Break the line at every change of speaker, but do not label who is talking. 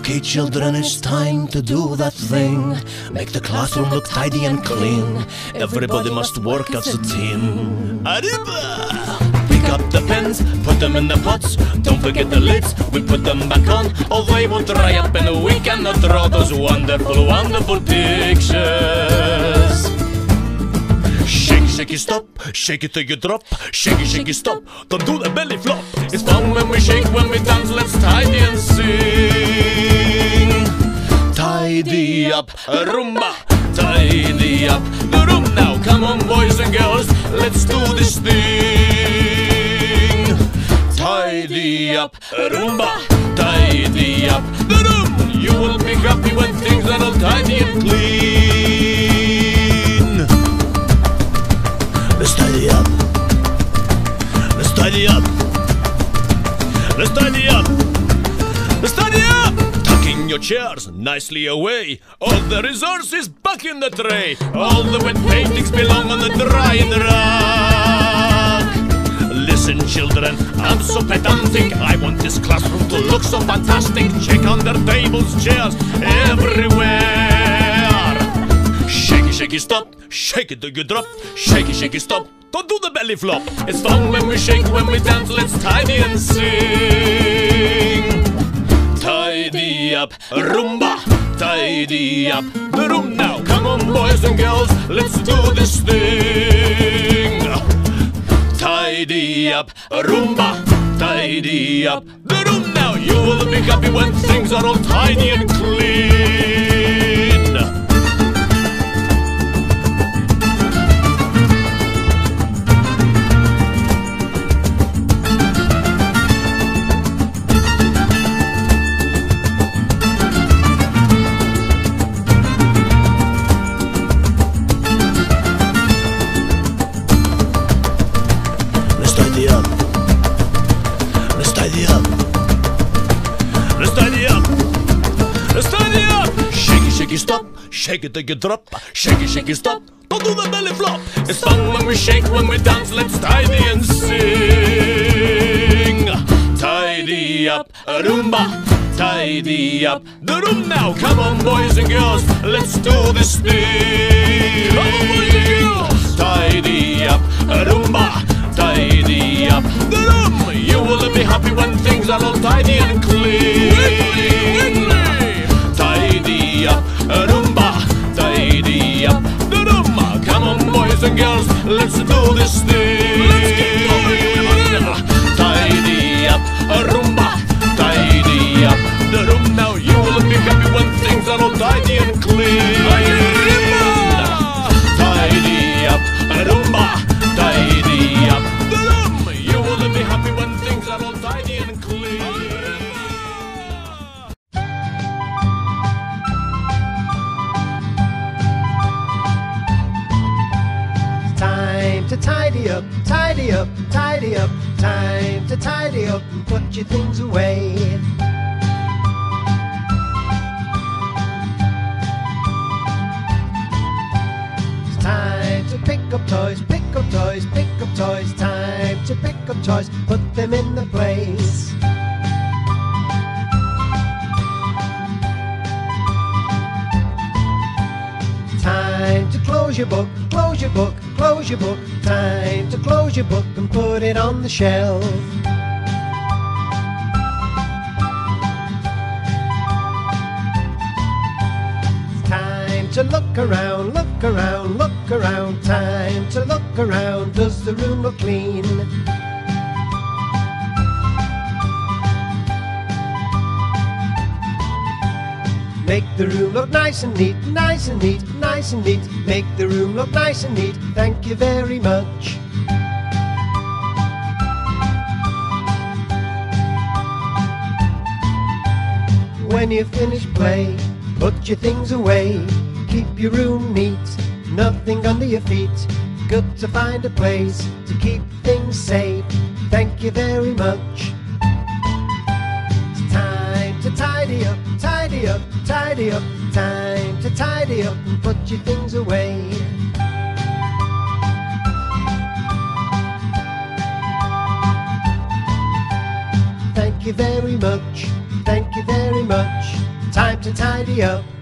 Okay, children, it's time to do that thing. Make the classroom look tidy and clean. Everybody must work as a team. Arriba! Pick up the pens, put them in the pots. Don't forget the lids, we put them back on. Or they will dry up and we cannot draw those wonderful, wonderful pictures. Shake, shake, stop, shake it till you drop. Shake, shake, stop, don't do the belly flop. It's fun when we shake, when we dance, let's tidy and sing. Tidy up, rumba, tidy up the room now. Come on, boys and girls, let's do this thing. Tidy up, rumba, tidy up the room. You will be happy when things are all tidy and clean. Let's tidy up. Let's tidy up. Let's tidy up. Let's tidy up. Tuck in your chairs nicely away. All the resources back in the tray. All the wet paintings belong on the drying rack. Listen, children, I'm so pedantic. I want this classroom to look so fantastic. Check on their tables, chairs, everywhere. Shake it, shake it, stop. Shake it till you drop. Shake it, stop. Don't do the belly flop. It's fun when we shake, when we dance. Let's tidy and sing. Tidy up, rumba. Tidy up the room now. Come on, boys and girls, let's do this thing. Tidy up, rumba. Tidy up the room now. You will be happy when things are all tidy and clean. Let's tidy up. Let's tidy up. Let's tidy up. Let's tidy up. Shake it, shake it, stop. Shake it till you drop. Shake it, stop. Don't do the belly flop. It's fun when we shake, when we dance. Let's tidy and sing. Tidy up, rumba. Tidy up the room now. Come on, boys and girls, let's do this thing. Come on, boys and girls. Tidy up, rumba. Tidy up the room. You will be happy when things are all tidy and clean. Tidy up, rumba. Tidy up the room. Come on, boys and girls, let's do this thing. Let's get going, everybody. Tidy up, rumba. Tidy up the room now. You will be happy when things are all tidy and clean. Tidy up, rumba. Tidy up the room. You will be happy when things are all tidy and clean.
It's time to tidy up, tidy up, tidy up. Time to tidy up and put your things away. It's time to pick up toys, pick up toys, pick up toys. Time to pick up toys, put them in the place. Time to close your book, close your book, close your book. Time to close your book and put it on the shelf. It's time to look around, look around, look around. Time to look around, does the room look clean? Make the room look nice and neat, nice and neat, nice and neat. Make the room look nice and neat, thank you very much. When you finish play, put your things away. Keep your room neat, nothing under your feet. Good to find a place to keep things safe, thank you very much. It's time to tidy up, tidy up, tidy up. Time to tidy up and put your things away. Thank you very much, thank you very much. time to tidy up.